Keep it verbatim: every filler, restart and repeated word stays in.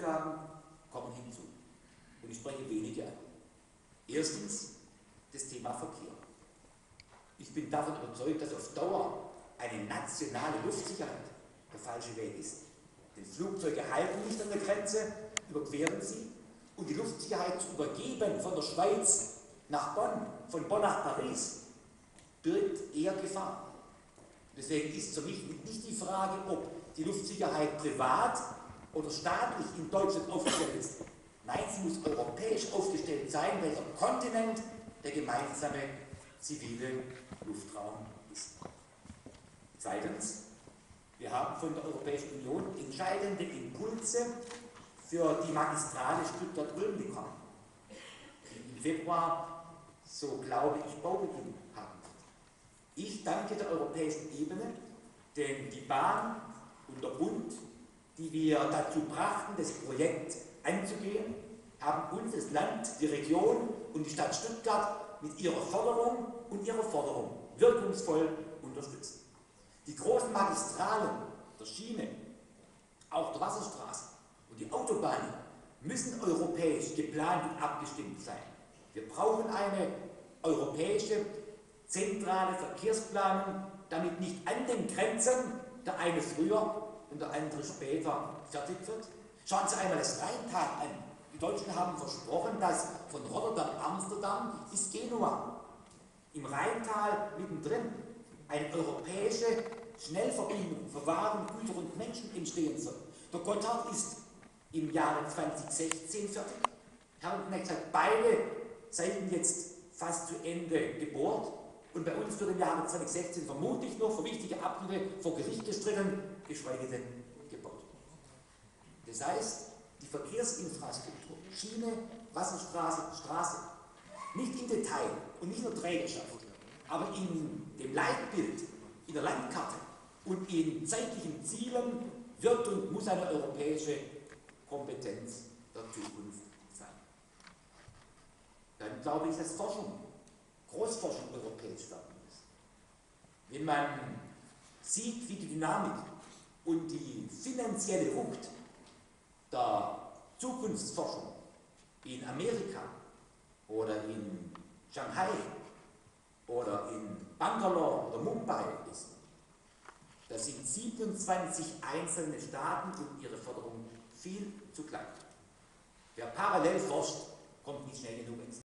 Aufgaben kommen hinzu. Und ich spreche wenige an. Erstens das Thema Verkehr. Ich bin davon überzeugt, dass auf Dauer eine nationale Luftsicherheit der falsche Weg ist. Denn Flugzeuge halten nicht an der Grenze, überqueren sie, und die Luftsicherheit zu übergeben von der Schweiz nach Bonn, von Bonn nach Paris, birgt eher Gefahr. Deswegen ist für mich nicht die Frage, ob die Luftsicherheit privat oder staatlich in Deutschland aufgestellt ist. Nein, sie muss europäisch aufgestellt sein, weil der Kontinent der gemeinsame zivile Luftraum ist. Zweitens, wir haben von der Europäischen Union entscheidende Impulse für die Magistrale Stuttgart-Ulm bekommen, die im Februar, so glaube ich, Baubeginn haben wird. Ich danke der europäischen Ebene, denn die Bahn und der Bund, die wir dazu brachten, das Projekt anzugehen, haben uns, das Land, die Region und die Stadt Stuttgart mit ihrer Förderung und ihrer Forderung wirkungsvoll unterstützt. Die großen Magistralen der Schiene, auch der Wasserstraße und die Autobahnen müssen europäisch geplant und abgestimmt sein. Wir brauchen eine europäische zentrale Verkehrsplanung, damit nicht an den Grenzen der eine früher und der andere später fertig wird. Schauen Sie einmal das Rheintal an. Die Deutschen haben versprochen, dass von Rotterdam, Amsterdam bis Genua im Rheintal mittendrin eine europäische Schnellverbindung für Waren, Güter und Menschen entstehen soll. Der Gotthard ist im Jahre zweitausendsechzehn fertig. Herr Knecht hat beide Seiten jetzt fast zu Ende gebohrt und bei uns wird im Jahre zweitausendsechzehn vermutlich noch für wichtige Abschnitte vor Gericht gestritten, geschweige denn gebaut. Das heißt, die Verkehrsinfrastruktur, Schiene, Wasserstraße, Straße, nicht im Detail und nicht nur Trägerschaft, aber in dem Leitbild, in der Landkarte und in zeitlichen Zielen wird und muss eine europäische Kompetenz der Zukunft sein. Dann glaube ich, dass Forschung, Großforschung europäisch werden muss. Wenn man sieht, wie die Dynamik und die finanzielle Wucht der Zukunftsforschung in Amerika oder in Shanghai oder in Bangalore oder Mumbai ist, das sind siebenundzwanzig einzelne Staaten und ihre Förderung viel zu klein. Wer parallel forscht, kommt nicht schnell genug ins